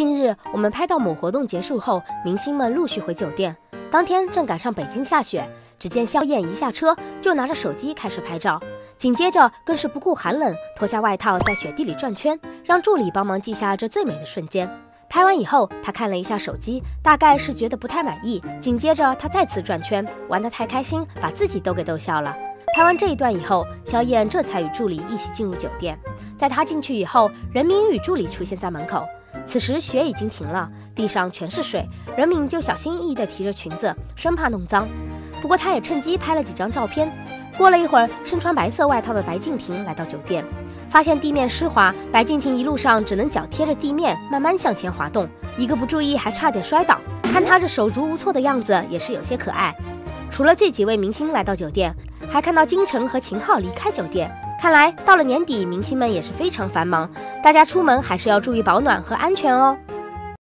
近日，我们拍到某活动结束后，明星们陆续回酒店。当天正赶上北京下雪，只见萧燕一下车就拿着手机开始拍照，紧接着更是不顾寒冷，脱下外套在雪地里转圈，让助理帮忙记下这最美的瞬间。拍完以后，他看了一下手机，大概是觉得不太满意。紧接着他再次转圈，玩得太开心，把自己都给逗笑了。拍完这一段以后，萧燕这才与助理一起进入酒店。在他进去以后，任明与助理出现在门口。此时雪已经停了，地上全是水，任明就小心翼翼地提着裙子，生怕弄脏。不过他也趁机拍了几张照片。过了一会儿，身穿白色外套的白敬亭来到酒店，发现地面湿滑，白敬亭一路上只能脚贴着地面慢慢向前滑动，一个不注意还差点摔倒。看他这手足无措的样子，也是有些可爱。除了这几位明星来到酒店，还看到金晨和秦昊离开酒店。看来到了年底，明星们也是非常繁忙，大家出门还是要注意保暖和安全哦。